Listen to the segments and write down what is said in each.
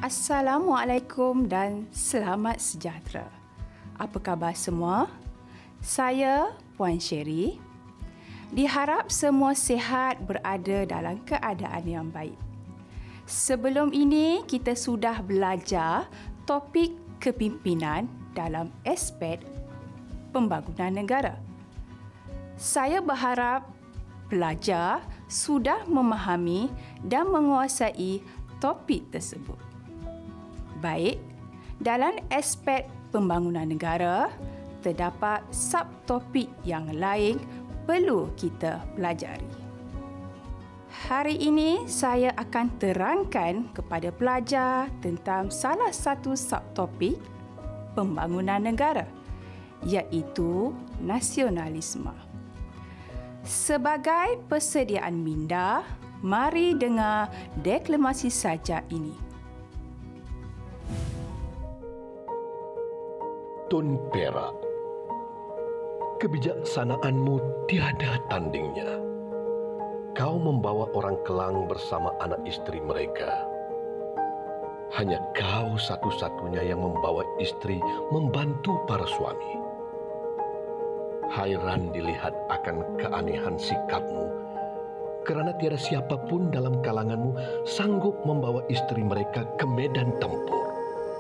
Assalamualaikum dan selamat sejahtera. Apa khabar semua? Saya Puan Sherry. Diharap semua sihat, berada dalam keadaan yang baik. Sebelum ini kita sudah belajar topik kepimpinan dalam aspek pembangunan negara. Saya berharap pelajar sudah memahami dan menguasai topik tersebut. Baik, dalam aspek pembangunan negara, terdapat subtopik yang lain perlu kita pelajari. Hari ini saya akan terangkan kepada pelajar tentang salah satu subtopik pembangunan negara, iaitu nasionalisme. Sebagai persediaan minda, mari dengar deklamasi sajak ini. Tun Perak, kebijaksanaanmu tiada tandingnya. Kau membawa orang Kelang bersama anak istri mereka. Hanya kau satu-satunya yang membawa istri membantu para suami. Hairan dilihat akan keanehan sikapmu, kerana tiada siapapun dalam kalanganmu sanggup membawa istri mereka ke medan tempur.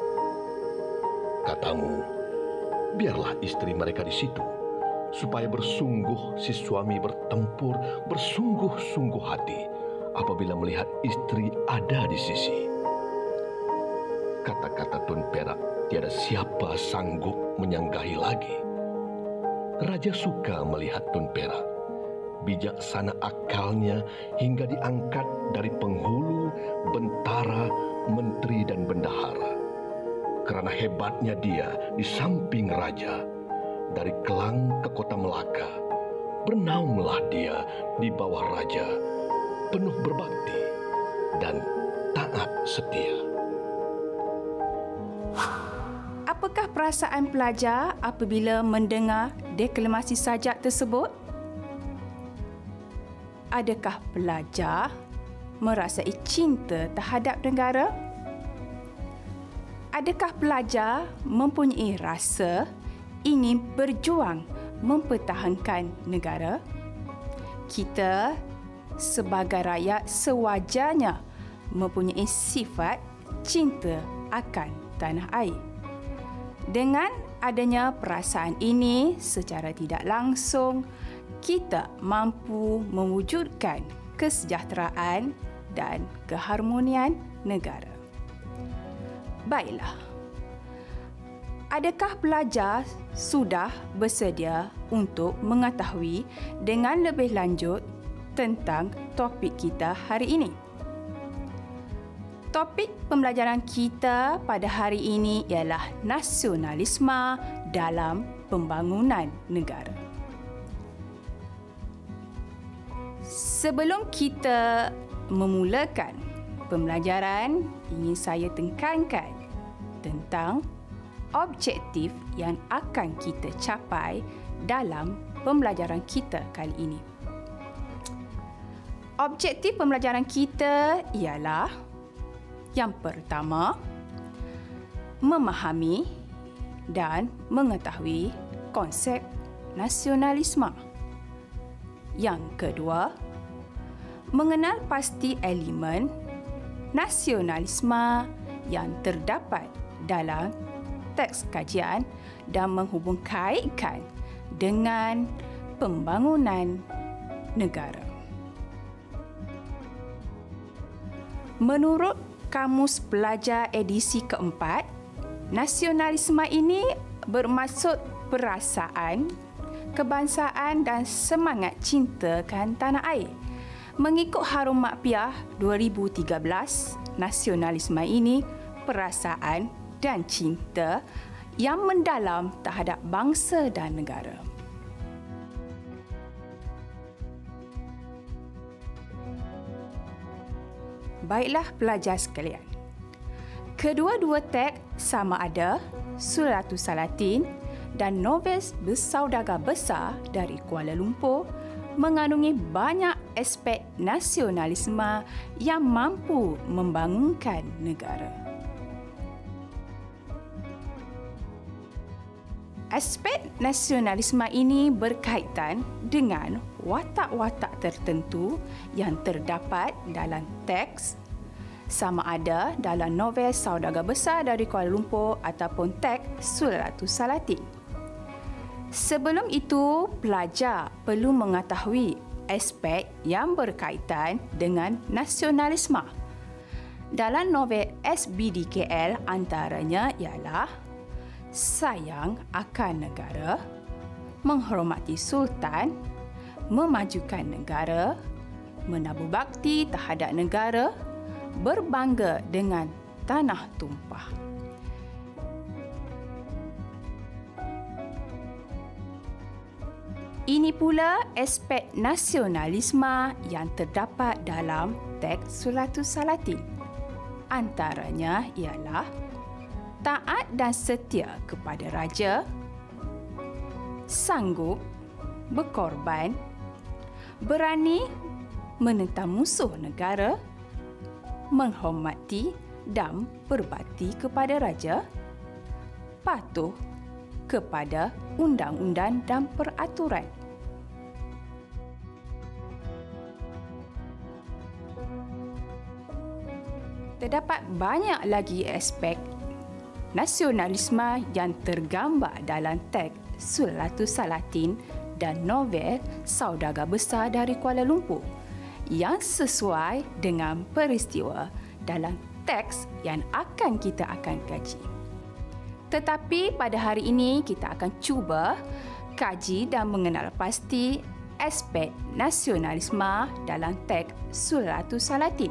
Katamu, biarlah istri mereka di situ, supaya bersungguh si suami bertempur bersungguh-sungguh hati apabila melihat istri ada di sisi. Kata-kata Tun Perak tiada siapa sanggup menyanggahi lagi. Raja suka melihat Tun Perak. Bijaksana akalnya hingga diangkat dari penghulu, bentara, menteri dan bendahara. Kerana hebatnya dia di samping raja, dari Kelang ke kota Melaka, bernaunglah dia di bawah raja, penuh berbakti dan taat setia. Apakah perasaan pelajar apabila mendengar deklamasi sajak tersebut? Adakah pelajar merasai cinta terhadap negara? Adakah pelajar mempunyai rasa ingin berjuang mempertahankan negara? Kita sebagai rakyat sewajarnya mempunyai sifat cinta akan tanah air. Dengan adanya perasaan ini, secara tidak langsung, kita mampu mewujudkan kesejahteraan dan keharmonian negara. Baiklah, adakah pelajar sudah bersedia untuk mengetahui dengan lebih lanjut tentang topik kita hari ini? Topik pembelajaran kita pada hari ini ialah nasionalisme dalam pembangunan negara. Sebelum kita memulakan pembelajaran, ingin saya tekankan tentang objektif yang akan kita capai dalam pembelajaran kita kali ini. Objektif pembelajaran kita ialah yang pertama, memahami dan mengetahui konsep nasionalisme. Yang kedua, mengenal pasti elemen nasionalisme yang terdapat dalam teks kajian dan menghubungkaitkan dengan pembangunan negara. Menurut Kamus Pelajar edisi keempat, nasionalisme ini bermaksud perasaan, kebangsaan dan semangat cintakan tanah air. Mengikut Harum Makpiah 2013, nasionalisme ini perasaan dan cinta yang mendalam terhadap bangsa dan negara. Baiklah pelajar sekalian, kedua-dua teks sama ada Suratul Salatin dan novel Bersaudagar Besar dari Kuala Lumpur mengandungi banyak aspek nasionalisme yang mampu membangunkan negara. Aspek nasionalisme ini berkaitan dengan watak-watak tertentu yang terdapat dalam teks, sama ada dalam novel Saudagar Besar dari Kuala Lumpur ataupun teks Suratul Salatin. Sebelum itu, pelajar perlu mengetahui aspek yang berkaitan dengan nasionalisme. Dalam novel SBDKL antaranya ialah sayang akan negara, menghormati sultan, memajukan negara, menabur bakti terhadap negara, berbangga dengan tanah tumpah. Ini pula aspek nasionalisme yang terdapat dalam teks Suratul Salatin. Antaranya ialah taat dan setia kepada raja, sanggup berkorban, berani menentang musuh negara, menghormati dan berbakti kepada raja, patuh kepada undang-undang dan peraturan. Terdapat banyak lagi aspek nasionalisme yang tergambar dalam teks Suratul Salatin dan novel Saudagar Besar dari Kuala Lumpur yang sesuai dengan peristiwa dalam teks yang kita akan kaji. Tetapi pada hari ini kita akan cuba kaji dan mengenal pasti aspek nasionalisme dalam teks Suratul Salatin.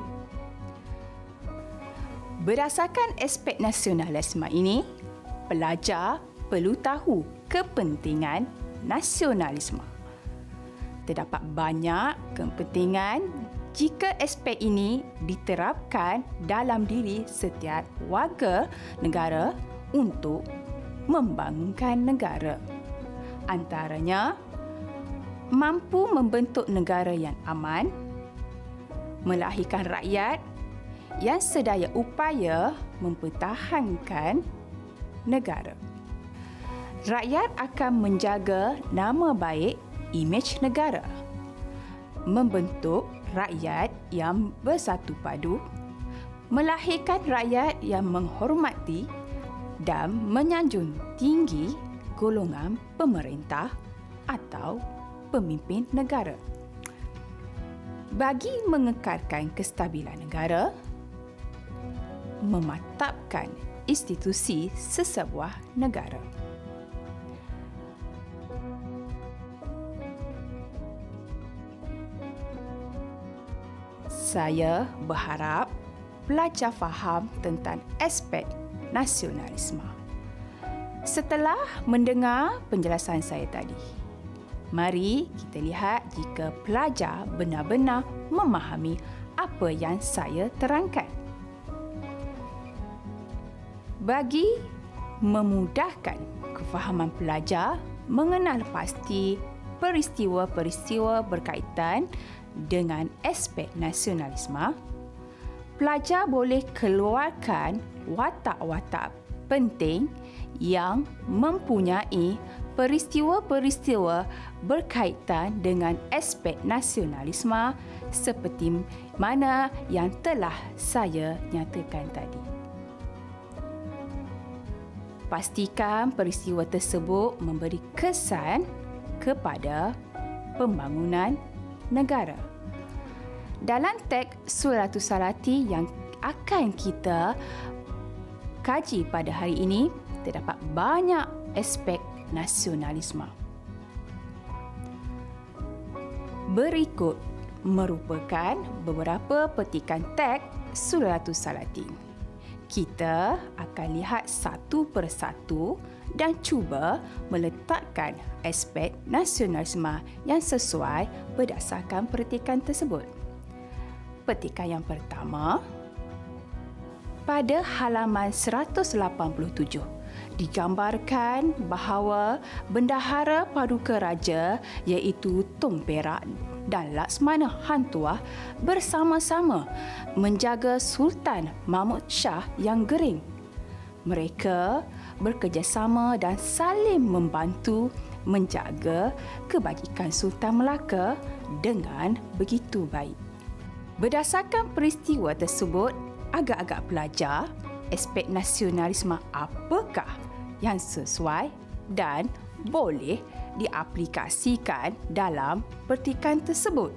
Berdasarkan aspek nasionalisme ini, pelajar perlu tahu kepentingan nasionalisme. Terdapat banyak kepentingan jika aspek ini diterapkan dalam diri setiap warga negara untuk membangunkan negara. Antaranya, mampu membentuk negara yang aman, melahirkan rakyat yang sedaya upaya mempertahankan negara. Rakyat akan menjaga nama baik imej negara, membentuk rakyat yang bersatu padu, melahirkan rakyat yang menghormati dan menyanjung tinggi golongan pemerintah atau pemimpin negara. Bagi mengekalkan kestabilan negara, memantapkan institusi sesebuah negara. Saya berharap pelajar faham tentang aspek nasionalisme. Setelah mendengar penjelasan saya tadi, mari kita lihat jika pelajar benar-benar memahami apa yang saya terangkan. Bagi memudahkan kefahaman pelajar mengenal pasti peristiwa-peristiwa berkaitan dengan aspek nasionalisme, pelajar boleh keluarkan watak-watak penting yang mempunyai peristiwa-peristiwa berkaitan dengan aspek nasionalisme seperti mana yang telah saya nyatakan tadi. Pastikan peristiwa tersebut memberi kesan kepada pembangunan negara. Dalam teks Suratul Salatin yang akan kita kaji pada hari ini, terdapat banyak aspek nasionalisme. Berikut merupakan beberapa petikan teks Suratul Salatin. Kita akan lihat satu persatu dan cuba meletakkan aspek nasionalisme yang sesuai berdasarkan petikan tersebut. Petikan yang pertama, pada halaman 187 digambarkan bahawa Bendahara Paduka Raja iaitu Tun Perak dan Laksmana Hang Tuah bersama-sama menjaga Sultan Mahmud Shah yang Gering. Mereka bekerjasama dan saling membantu menjaga kebajikan Sultan Melaka dengan begitu baik. Berdasarkan peristiwa tersebut, agak-agak pelajar aspek nasionalisme apakah yang sesuai dan boleh diaplikasikan dalam petikan tersebut.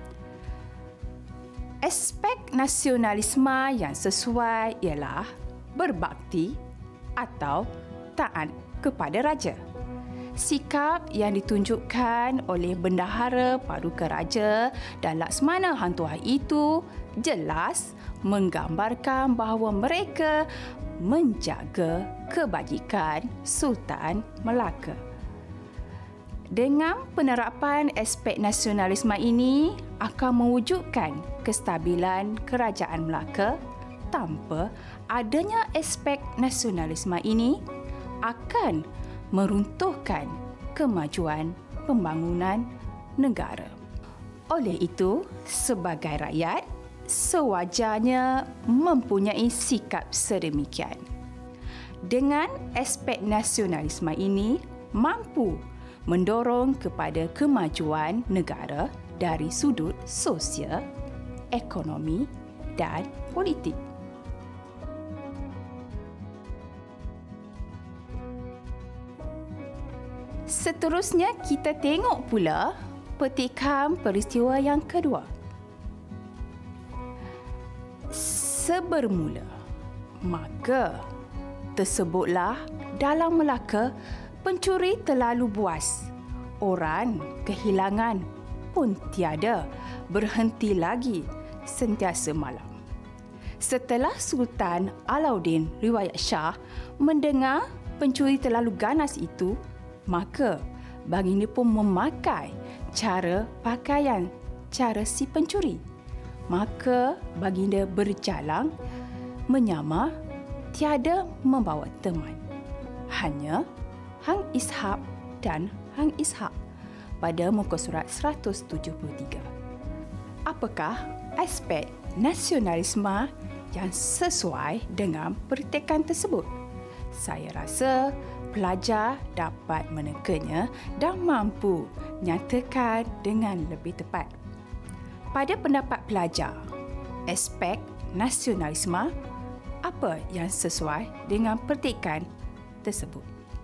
Aspek nasionalisme yang sesuai ialah berbakti atau taat kepada raja. Sikap yang ditunjukkan oleh Bendahara Paduka Raja dan Laksmana Hang Tuah itu jelas menggambarkan bahawa mereka menjaga kebajikan Sultan Melaka. Dengan penerapan aspek nasionalisme ini akan mewujudkan kestabilan Kerajaan Melaka. Tanpa adanya aspek nasionalisme ini akan meruntuhkan kemajuan pembangunan negara. Oleh itu, sebagai rakyat, sewajarnya mempunyai sikap sedemikian. Dengan aspek nasionalisme ini mampu mendorong kepada kemajuan negara dari sudut sosial, ekonomi dan politik. Seterusnya, kita tengok pula petikan peristiwa yang kedua. Sebermula, maka tersebutlah dalam Melaka pencuri terlalu buas. Orang kehilangan pun tiada berhenti lagi sentiasa malam. Setelah Sultan Alauddin Riwayat Shah mendengar pencuri terlalu ganas itu, maka baginda pun memakai cara pakaian cara si pencuri. Maka baginda berjalang menyamar tiada membawa teman. Hanya Hang Ishaq dan Hang Ishaq pada muka surat 173. Apakah aspek nasionalisme yang sesuai dengan petikan tersebut? Saya rasa pelajar dapat menekannya dan mampu nyatakan dengan lebih tepat. Pada pendapat pelajar, aspek nasionalisme apa yang sesuai dengan petikan tersebut?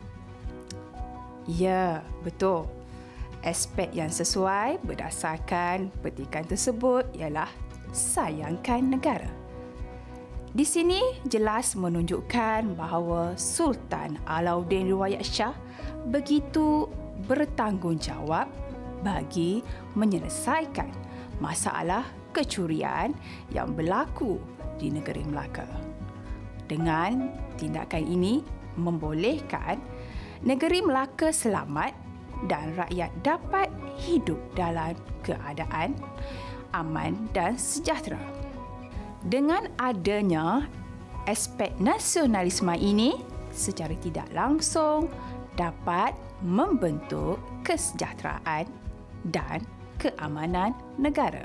Ya, betul. Aspek yang sesuai berdasarkan petikan tersebut ialah sayangkan negara. Di sini jelas menunjukkan bahawa Sultan Alauddin Riwayat Shah begitu bertanggungjawab bagi menyelesaikan masalah kecurian yang berlaku di negeri Melaka. Dengan tindakan ini membolehkan negeri Melaka selamat dan rakyat dapat hidup dalam keadaan aman dan sejahtera. Dengan adanya aspek nasionalisme ini, secara tidak langsung dapat membentuk kesejahteraan dan keamanan negara.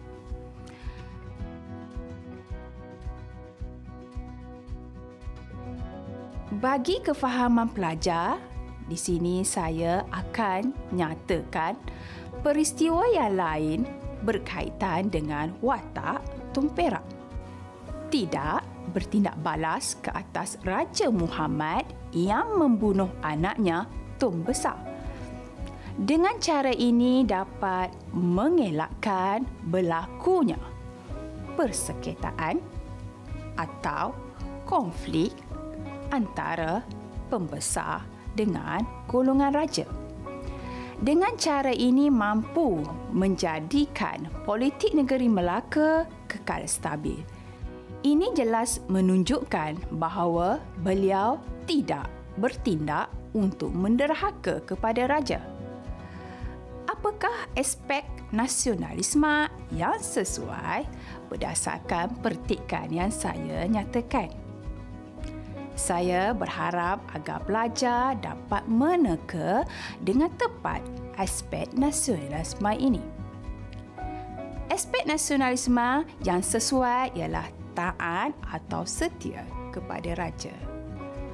Bagi kefahaman pelajar, di sini saya akan nyatakan peristiwa yang lain berkaitan dengan watak Tun Perak. Tidak bertindak balas ke atas Raja Muhammad yang membunuh anaknya Tun Besar. Dengan cara ini dapat mengelakkan berlakunya persengketaan atau konflik antara pembesar dengan golongan raja. Dengan cara ini mampu menjadikan politik negeri Melaka kekal stabil. Ini jelas menunjukkan bahawa beliau tidak bertindak untuk menderhaka kepada raja. Apakah aspek nasionalisme yang sesuai berdasarkan petikan yang saya nyatakan? Saya berharap agar pelajar dapat meneka dengan tepat aspek nasionalisme ini. Aspek nasionalisme yang sesuai ialah taat atau setia kepada raja.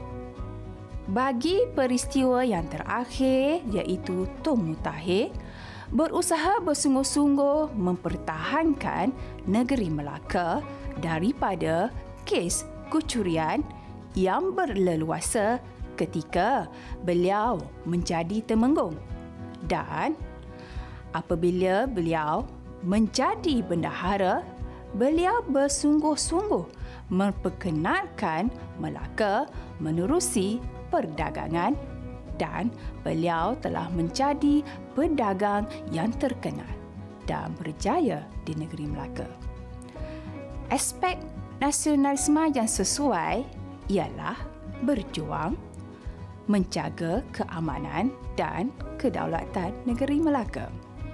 Bagi peristiwa yang terakhir iaitu Tun Mutahir berusaha bersungguh-sungguh mempertahankan negeri Melaka daripada kes kecurian yang berleluasa ketika beliau menjadi temenggung. Dan apabila beliau menjadi bendahara, beliau bersungguh-sungguh memperkenalkan Melaka menerusi perdagangan dan beliau telah menjadi pedagang yang terkenal dan berjaya di negeri Melaka. Aspek nasionalisme yang sesuai ialah berjuang menjaga keamanan dan kedaulatan negeri Melaka.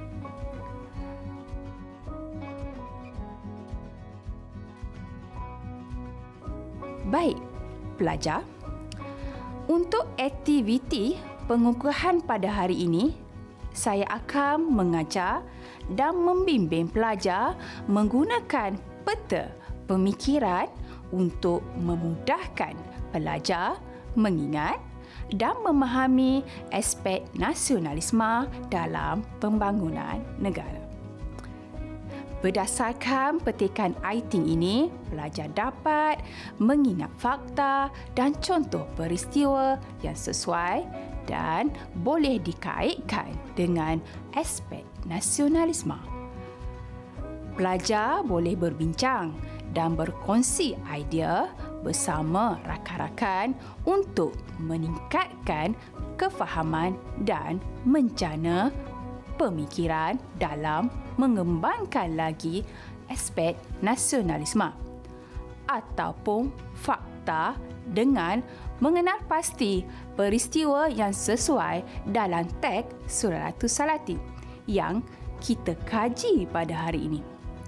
Baik, pelajar, untuk aktiviti pengukuhan pada hari ini, saya akan mengajar dan membimbing pelajar menggunakan peta pemikiran untuk memudahkan pelajar mengingat dan memahami aspek nasionalisme dalam pembangunan negara. Berdasarkan petikan iThink ini, pelajar dapat mengingat fakta dan contoh peristiwa yang sesuai dan boleh dikaitkan dengan aspek nasionalisme. Pelajar boleh berbincang dan berkongsi idea bersama rakan-rakan untuk meningkatkan kefahaman dan mencana pemikiran dalam mengembangkan lagi aspek nasionalisme ataupun fakta dengan mengenal pasti peristiwa yang sesuai dalam teks Suratul Salatin yang kita kaji pada hari ini.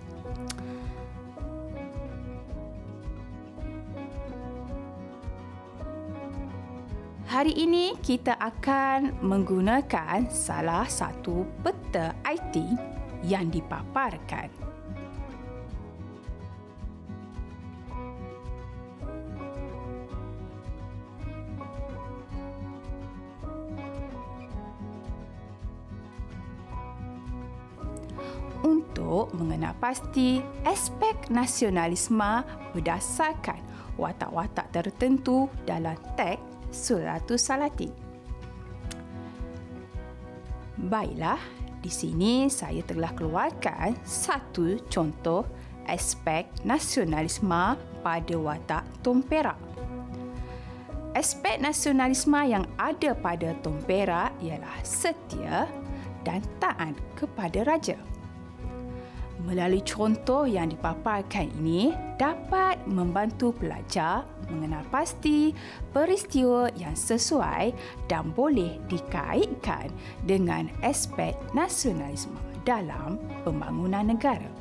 Hari ini kita akan menggunakan salah satu peta iThink yang dipaparkan. Untuk mengenal pasti aspek nasionalisme berdasarkan watak-watak tertentu dalam teks Suratul Salatin. Baiklah, di sini saya telah keluarkan satu contoh aspek nasionalisme pada watak Tun Perak. Aspek nasionalisme yang ada pada Tun Perak ialah setia dan taat kepada raja. Melalui contoh yang dipaparkan ini dapat membantu pelajar mengenal pasti peristiwa yang sesuai dan boleh dikaitkan dengan aspek nasionalisme dalam pembangunan negara.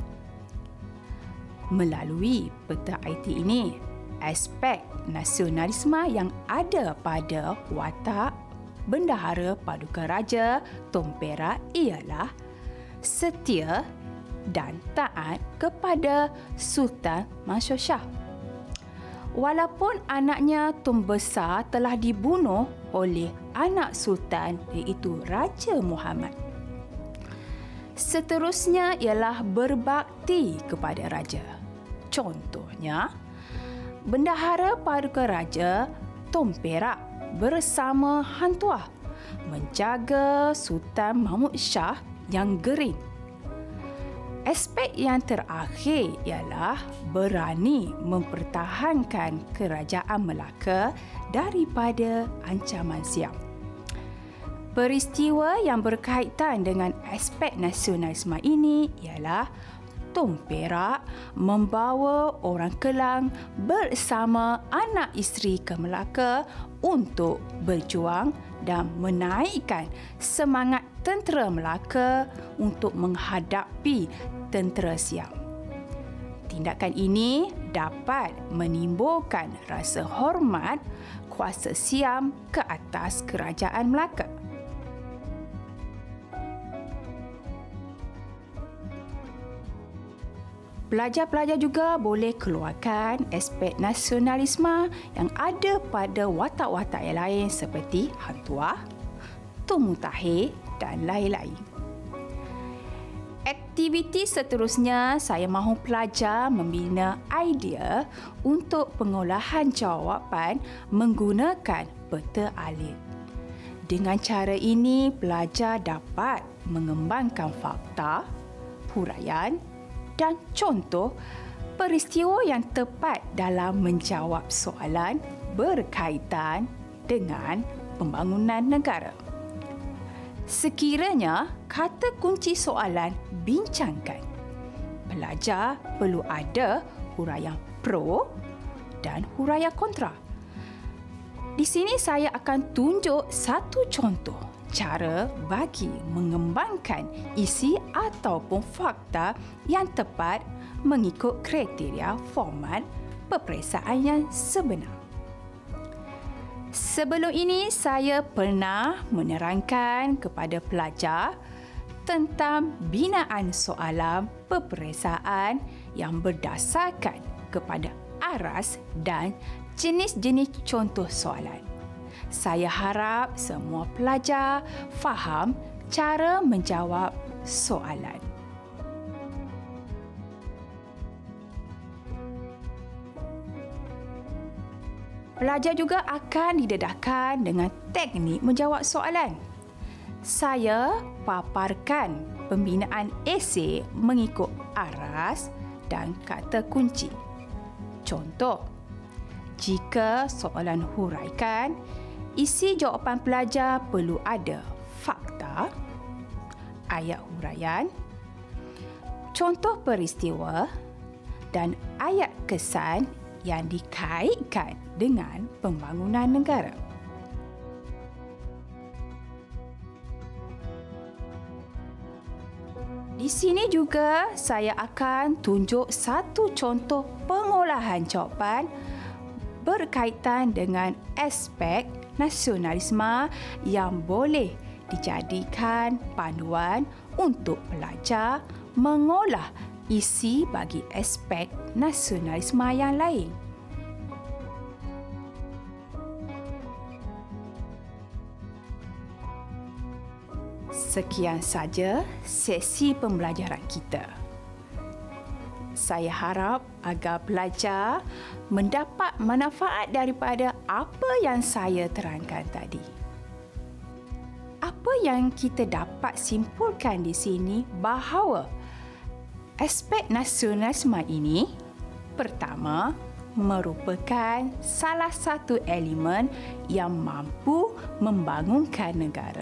Melalui peta IT ini, aspek nasionalisme yang ada pada watak Bendahara Paduka Raja Tun Perak ialah setia dan taat kepada Sultan Mansur Shah. Walaupun anaknya Tun Besar telah dibunuh oleh anak Sultan iaitu Raja Muhammad. Seterusnya ialah berbakti kepada raja. Contohnya, Bendahara Paduka Raja Tun Perak bersama Hang Tuah menjaga Sultan Mahmud Shah yang gering. Aspek yang terakhir ialah berani mempertahankan kerajaan Melaka daripada ancaman Siam. Peristiwa yang berkaitan dengan aspek nasionalisme ini ialah Tun Perak membawa orang Kelang bersama anak isteri ke Melaka untuk berjuang dan menaikkan semangat tentera Melaka untuk menghadapi tentera Siam. Tindakan ini dapat menimbulkan rasa hormat kuasa Siam ke atas kerajaan Melaka. Pelajar-pelajar juga boleh keluarkan aspek nasionalisme yang ada pada watak-watak yang lain seperti Hang Tuah, Tun Mutahir dan lain-lain. Aktiviti seterusnya, saya mahu pelajar membina idea untuk pengolahan jawapan menggunakan peta alit. Dengan cara ini, pelajar dapat mengembangkan fakta, huraian dan contoh peristiwa yang tepat dalam menjawab soalan berkaitan dengan pembangunan negara. Sekiranya kata kunci soalan bincangkan, pelajar perlu ada huraian pro dan huraian kontra. Di sini saya akan tunjuk satu contoh cara bagi mengembangkan isi ataupun fakta yang tepat mengikut kriteria format peperiksaan yang sebenar. Sebelum ini, saya pernah menerangkan kepada pelajar tentang binaan soalan peperiksaan yang berdasarkan kepada aras dan jenis-jenis contoh soalan. Saya harap semua pelajar faham cara menjawab soalan. Pelajar juga akan didedahkan dengan teknik menjawab soalan. Saya paparkan pembinaan esei mengikut aras dan kata kunci. Contoh, jika soalan huraikan, isi jawapan pelajar perlu ada fakta, ayat huraian, contoh peristiwa dan ayat kesan yang dikaitkan dengan pembangunan negara. Di sini juga saya akan tunjuk satu contoh pengolahan jawapan berkaitan dengan aspek nasionalisme yang boleh dijadikan panduan untuk pelajar mengolah isi bagi aspek nasionalisme yang lain. Sekian saja sesi pembelajaran kita. Saya harap agar pelajar mendapat manfaat daripada apa yang saya terangkan tadi. Apa yang kita dapat simpulkan di sini bahawa aspek nasionalisme ini pertama merupakan salah satu elemen yang mampu membangunkan negara.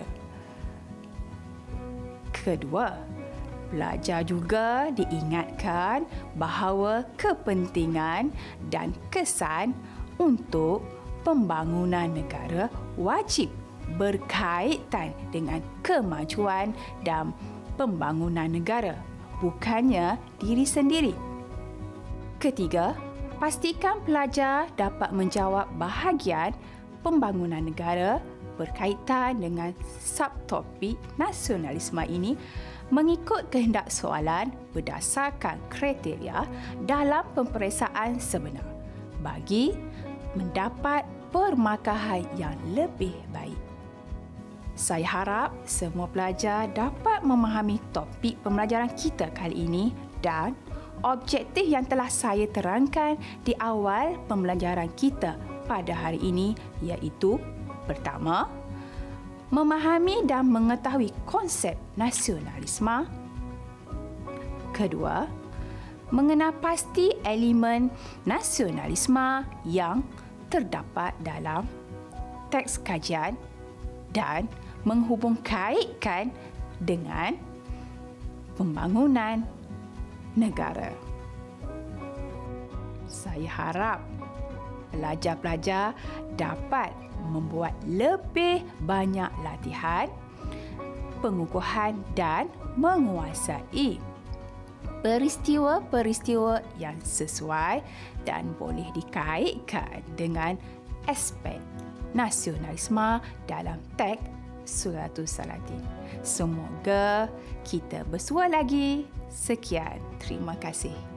Kedua, pelajar juga diingatkan bahawa kepentingan dan kesan untuk pembangunan negara wajib berkaitan dengan kemajuan dan pembangunan negara, bukannya diri sendiri. Ketiga, pastikan pelajar dapat menjawab bahagian pembangunan negara berkaitan dengan subtopik nasionalisme ini mengikut kehendak soalan berdasarkan kriteria dalam peperiksaan sebenar bagi mendapat permarkahan yang lebih baik. Saya harap semua pelajar dapat memahami topik pembelajaran kita kali ini dan objektif yang telah saya terangkan di awal pembelajaran kita pada hari ini iaitu pertama, memahami dan mengetahui konsep nasionalisme. Kedua, mengenal pasti elemen nasionalisme yang terdapat dalam teks kajian dan menghubungkaitkan dengan pembangunan negara. Saya harap pelajar-pelajar dapat membuat lebih banyak latihan, pengukuhan dan menguasai peristiwa-peristiwa yang sesuai dan boleh dikaitkan dengan aspek nasionalisme dalam teks Suratul Salatin. Semoga kita bersua lagi. Sekian, terima kasih.